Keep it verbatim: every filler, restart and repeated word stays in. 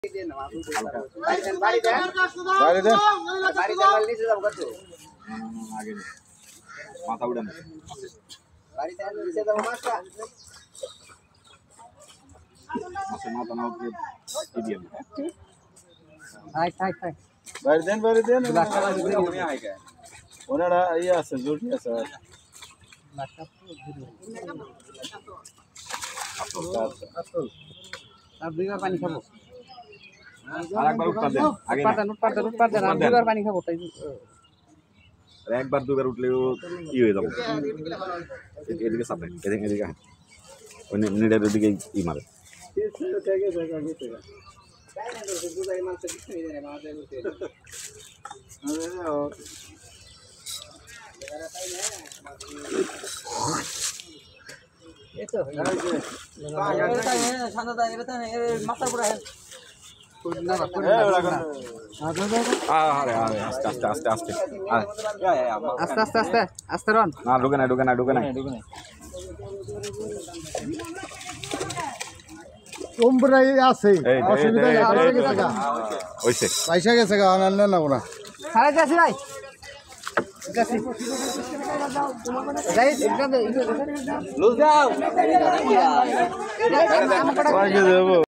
বাড়ি দেন বাড়ি দেন বাড়ি দেন নিচে যাবো কত আগে মাথা উড়ান বাড়ি দেন নিচে যাবো মাথা মাথা মাথা না উঠে দিয়ে হাই হাই হাই বাড়ি দেন বাড়ি দেন লাখা লাগবে মনে আইগা ওনারা এই আছে জুটি আছে লাখা তো ধরে আসল আসল আর দুইবার পানি খাবো আরেকবার উঠতে দেন আগে পাটা নোট পাটা নোট পাটা আর দুইবার পানি খাবো তাই আর একবার দুইবার উঠলেও কি হয়ে যাবে এদিকে সাপে এদিকে এদিকে ওই নিডের দিকে ই মারে থেকে জায়গা নিতে গা তাই না তো বুঝাই মানতে কিছু নেই রে আমাদের উঠে আরে ও এরা তাই না এতো এটা এটা শান্তদা এটা মাথা পুরা আরে আরে আস্তে আস্তে আস্তে আস্তে আস্তে আস্তে আস্তে আস্তে রন না ঢুকে না ঢুকে না ঢুকে না ঢুকে না তোমরাই আছে অসুবিধা আছে গেছে গা হইছে পয়সা গেছে গা আনন্দ না ওরা খারাপ যাচ্ছে ভাই যাচ্ছে যাই একদম লুজ দাও